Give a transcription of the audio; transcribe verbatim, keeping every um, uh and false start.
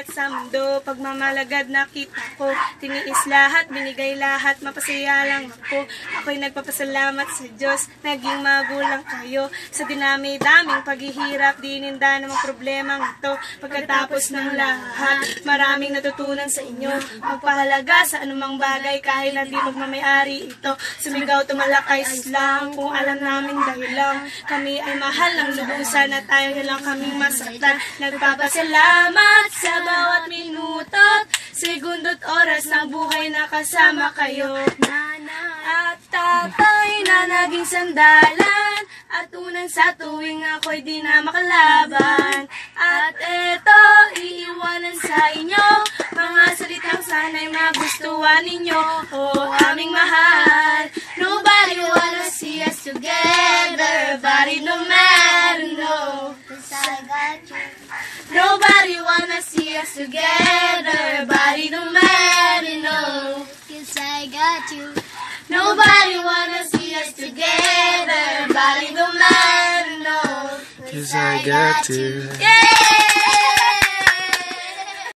lahat sa mundo. Pagmamalagad nakita ko, tiniis lahat, binigay lahat, mapasaya lang ako. Ako'y nagpapasalamat sa Diyos, naging magulang kayo. Sa dinami-daming paghihirap, dininda namang problemang ito. Pagkatapos ng lahat, maraming natutunan sa inyo. Magpahalaga sa anumang bagay, kahit na di magmamayari ito. Sumigaw, tumalakay lang, kung alam namin dahil lang kami ay mahal ng lubusan at tayo na lang kaming masaktan. Nagpapasalamat sa bawat minuto't segundo't oras ng buhay na kasama kayo. At tatay na naging sandalan at unang sa tuwing ako'y di na makalaban. At eto, iiwanan sa inyo mga salitang sana'y magustuhan ninyo. Oh, aming mahal, nobody wanna see us together, body no matter no, 'cause I got you. Nobody wanna see us together, body no matter no, 'cause I got you. Nobody wanna see us together, body no matter no, 'cause I got you. Yeah!